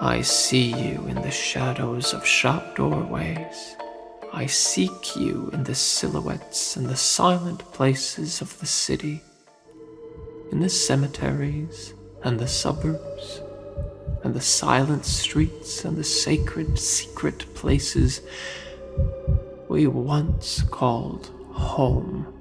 I see you in the shadows of shop doorways. I seek you in the silhouettes and the silent places of the city, in the cemeteries and the suburbs, and the silent streets and the sacred, secret places we once called home.